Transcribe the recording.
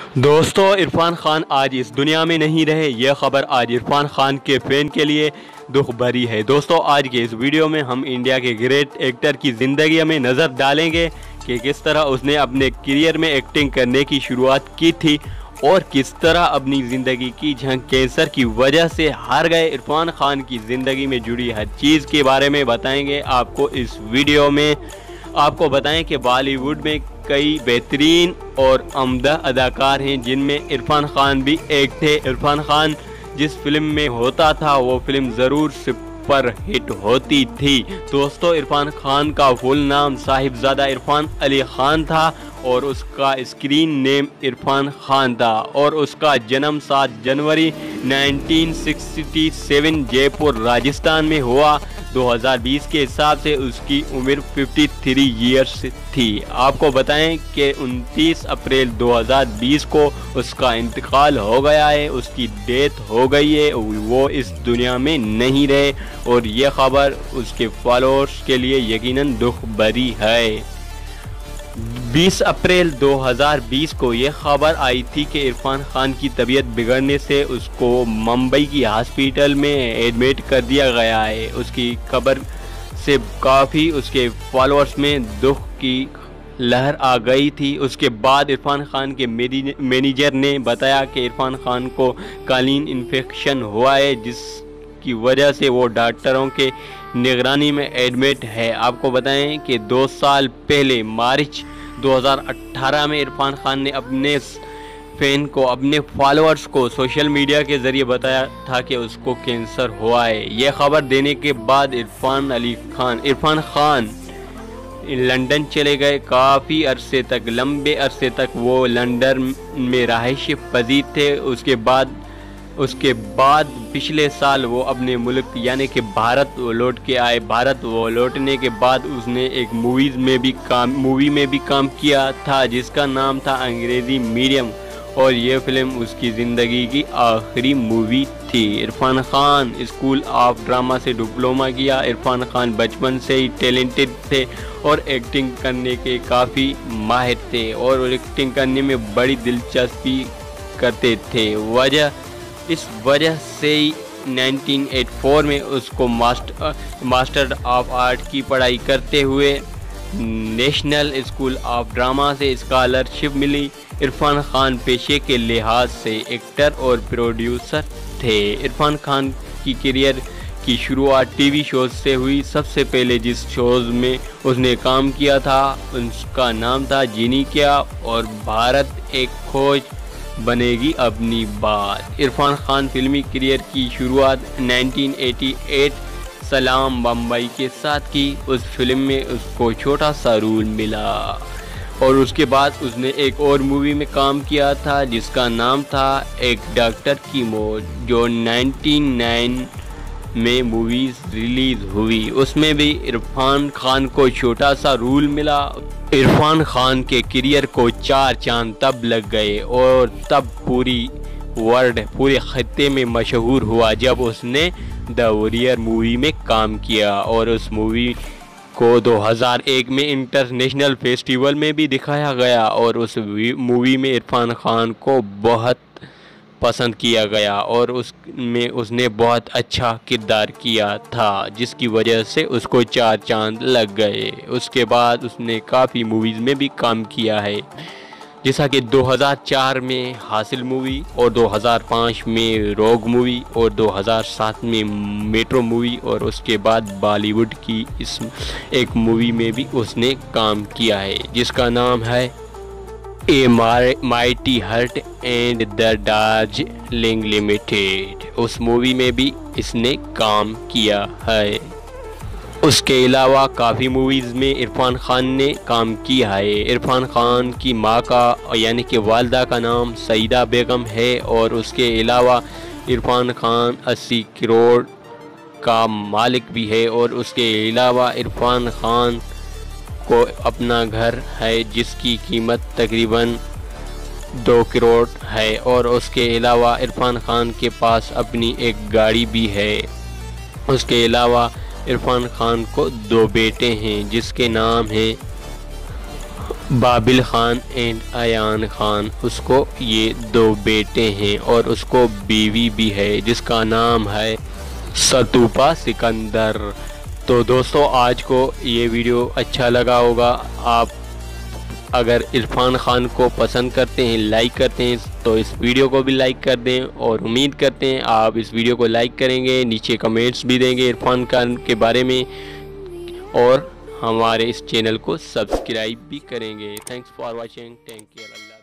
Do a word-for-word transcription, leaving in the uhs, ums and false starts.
दोस्तों, इरफान खान आज इस दुनिया में नहीं रहे। यह खबर आज इरफान खान के फैन के लिए दुख भरी है। दोस्तों, आज के इस वीडियो में हम इंडिया के ग्रेट एक्टर की ज़िंदगी में नज़र डालेंगे कि किस तरह उसने अपने करियर में एक्टिंग करने की शुरुआत की थी और किस तरह अपनी ज़िंदगी की जंग कैंसर की वजह से हार गए। इरफान खान की ज़िंदगी में जुड़ी हर चीज़ के बारे में बताएंगे आपको इस वीडियो में। आपको बताएं कि बॉलीवुड में कई बेहतरीन और उम्दा अदाकार हैं, जिनमें इरफान खान भी एक थे। इरफान खान जिस फिल्म में होता था वो फिल्म ज़रूर सुपर हिट होती थी। दोस्तों, इरफान खान का फुल नाम साहिबजादा इरफान अली खान था और उसका स्क्रीन नेम इरफान खान था और उसका जन्म सात जनवरी उन्नीस सौ सड़सठ जयपुर राजस्थान में हुआ। दो हज़ार बीस के हिसाब से उसकी उम्र तिरेपन ईयर्स थी। आपको बताएं कि उनतीस अप्रैल दो हज़ार बीस को उसका इंतकाल हो गया है, उसकी डेथ हो गई है, वो इस दुनिया में नहीं रहे और ये खबर उसके फॉलोअर्स के लिए यकीनन दुख भरी है। बीस अप्रैल दो हज़ार बीस को यह खबर आई थी कि इरफान खान की तबीयत बिगड़ने से उसको मुंबई की हॉस्पिटल में एडमिट कर दिया गया है। उसकी खबर से काफ़ी उसके फॉलोअर्स में दुख की लहर आ गई थी। उसके बाद इरफान खान के मैनेजर ने बताया कि इरफान खान को कालीन इन्फेक्शन हुआ है, जिसकी वजह से वो डॉक्टरों के निगरानी में एडमिट है। आपको बताएं कि दो साल पहले मार्च दो हज़ार अठारह में इरफान खान ने अपने फैन को, अपने फॉलोअर्स को सोशल मीडिया के ज़रिए बताया था कि उसको कैंसर हुआ है। यह खबर देने के बाद इरफान अली खान इरफान खान लंदन चले गए। काफ़ी अरसे तक, लंबे अरसे तक वो लंदन में रहायश पजीर थे। उसके बाद उसके बाद पिछले साल वो अपने मुल्क यानी कि भारत लौट के आए। भारत वो लौटने के बाद उसने एक मूवीज़ में भी काम मूवी में भी काम किया था, जिसका नाम था अंग्रेज़ी मीडियम, और ये फिल्म उसकी ज़िंदगी की आखिरी मूवी थी। Irfan Khan school of drama से डिप्लोमा किया। इरफान खान बचपन से ही टैलेंटेड थे और एक्टिंग करने के काफ़ी माहिर थे और एक्टिंग करने में बड़ी दिलचस्पी करते थे। वजह इस वजह से ही उन्नीस सौ चौरासी में उसको मास्टर मास्टर ऑफ आर्ट की पढ़ाई करते हुए नेशनल स्कूल ऑफ ड्रामा से स्कॉलरशिप मिली। इरफान खान पेशे के लिहाज से एक्टर और प्रोड्यूसर थे। इरफान खान की करियर की शुरुआत टीवी शोज से हुई। सबसे पहले जिस शोज में उसने काम किया था उसका नाम था जीनी क्या और भारत एक खोज बनेगी अपनी बात। इरफान खान फिल्मी करियर की शुरुआत उन्नीस सौ अट्ठासी सलाम बम्बई के साथ की। उस फिल्म में उसको छोटा सा रोल मिला और उसके बाद उसने एक और मूवी में काम किया था जिसका नाम था एक डॉक्टर की मौत, जो निन्यानवे में मूवीज रिलीज हुई। उसमें भी इरफान खान को छोटा सा रोल मिला। इरफान खान के करियर को चार चांद तब लग गए और तब पूरी वर्ल्ड पूरे खत्ते में मशहूर हुआ जब उसने द वॉरियर मूवी में काम किया और उस मूवी को दो हज़ार एक में इंटरनेशनल फेस्टिवल में भी दिखाया गया और उस मूवी में इरफान खान को बहुत पसंद किया गया और उसमें उसने बहुत अच्छा किरदार किया था, जिसकी वजह से उसको चार चांद लग गए। उसके बाद उसने काफ़ी मूवीज़ में भी काम किया है, जैसा कि दो हज़ार चार में हासिल मूवी और दो हज़ार पाँच में रोग मूवी और दो हज़ार सात में मेट्रो मूवी और उसके बाद बॉलीवुड की इस एक मूवी में भी उसने काम किया है जिसका नाम है A Mighty Heart and The Darjeeling Limited. उस मूवी में भी इसने काम किया है। उसके अलावा काफ़ी मूवीज़ में इरफान खान ने काम किया है। इरफान खान की माँ का यानी कि वालदा का नाम सईदा बेगम है और उसके अलावा इरफान खान अस्सी करोड़ का मालिक भी है और उसके अलावा इरफान खान को अपना घर है जिसकी कीमत तकरीबन दो करोड़ है और उसके अलावा इरफान खान के पास अपनी एक गाड़ी भी है। उसके अलावा इरफान खान को दो बेटे हैं जिसके नाम हैं बाबिल खान एंड अयान खान, उसको ये दो बेटे हैं और उसको बीवी भी है जिसका नाम है सतूपा सिकंदर। तो दोस्तों आज को ये वीडियो अच्छा लगा होगा। आप अगर इरफान खान को पसंद करते हैं, लाइक करते हैं, तो इस वीडियो को भी लाइक कर दें और उम्मीद करते हैं आप इस वीडियो को लाइक करेंगे, नीचे कमेंट्स भी देंगे इरफान खान के बारे में और हमारे इस चैनल को सब्सक्राइब भी करेंगे। Thanks for watching. Thank you.